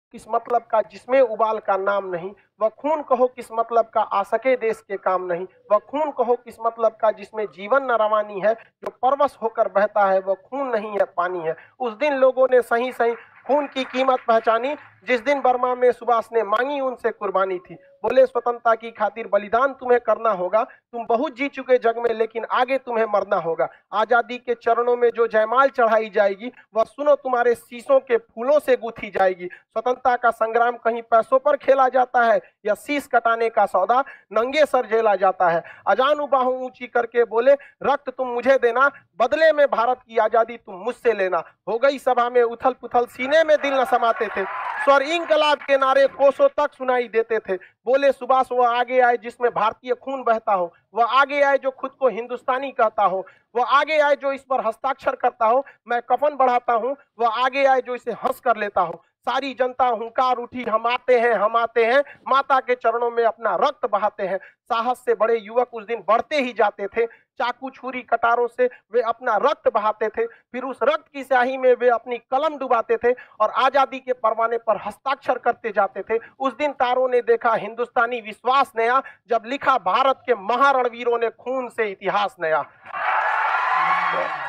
किस मतलब का जिसमें उबाल का नाम नहीं, वह खून कहो किस मतलब का आ सके देश के काम नहीं, वह खून कहो किस मतलब का जिसमें जीवन न रवानी है, जो परवश होकर बहता है वह खून नहीं है पानी है। उस दिन लोगों ने सही सही खून की कीमत पहचानी, जिस दिन बर्मा में सुभाष ने मांगी उनसे कुर्बानी थी। बोले स्वतंत्रता की खातिर बलिदान तुम्हें करना होगा, तुम बहुत जी चुके जग में लेकिन आगे तुम्हें मरना होगा। आजादी के चरणों में जो जयमाल चढ़ाई जाएगी वह सुनो तुम्हारे शीशों के फूलों से गूंथी जाएगी। स्वतंत्रता का संग्राम कहीं पैसों पर खेला जाता है या शीश कटाने का सौदा नंगे सर झेला जाता है। अजान बाहों ऊंची करके बोले रक्त तुम मुझे देना, बदले में भारत की आजादी तुम मुझसे लेना। हो गई सभा में उथल पुथल, सीने में दिल न समाते थे, स्वर इंकलाब के नारे कोसों तक सुनाई देते थे। बोले सुभाष वह आगे आए जिसमें भारतीय खून बहता हो, वह आगे आए जो खुद को हिंदुस्तानी कहता हो, वह आगे आए जो इस पर हस्ताक्षर करता हो मैं कफन बढ़ाता हूं, वह आगे आए जो इसे हंस कर लेता हो। सारी जनता हुंकार उठी, हम आते हैं हम आते हैं, माता के चरणों में अपना रक्त बहाते हैं। साहस से बड़े युवक उस दिन बढ़ते ही जाते थे, चाकू छुरी कटारों से वे अपना रक्त बहाते थे, फिर उस रक्त की स्याही में वे अपनी कलम डुबाते थे और आजादी के परवाने पर हस्ताक्षर करते जाते थे। उस दिन तारों ने देखा हिंदुस्तानी विश्वास नया, जब लिखा भारत के महारणवीरों ने खून से इतिहास नया।